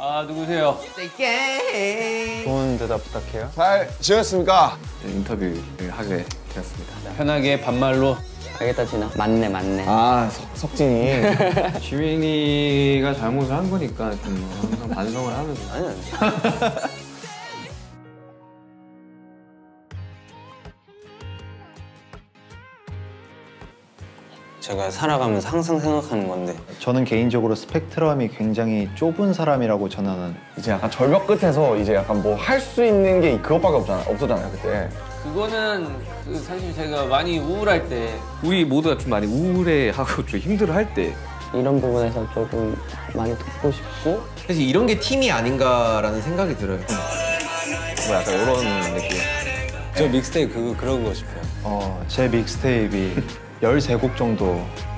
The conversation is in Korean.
아, 누구세요? 좋은 대답 부탁해요. 잘 지냈습니까? 인터뷰를 하게 되었습니다. 편하게 반말로. 알겠다, 진아. 맞네. 아, 석진이. 지민이가 잘못을 한 거니까 좀 항상 반성을 하면서. 아니. 제가 살아가면서 항상 생각하는 건데 저는 개인적으로 스펙트럼이 굉장히 좁은 사람이라고 저는 이제 약간 절벽 끝에서 이제 약간 뭐 할 수 있는 게 그것밖에 없었잖아요, 그때. 그거는 사실 제가 많이 우울할 때 우리 모두가 좀 많이 우울해하고 좀 힘들어할 때 이런 부분에서 조금 많이 돕고 싶고 그래서 이런 게 팀이 아닌가라는 생각이 들어요. 뭐 약간 이런 느낌. 저 믹스테이프 그런 거 싶어요. 제 믹스테이프이 13곡 정도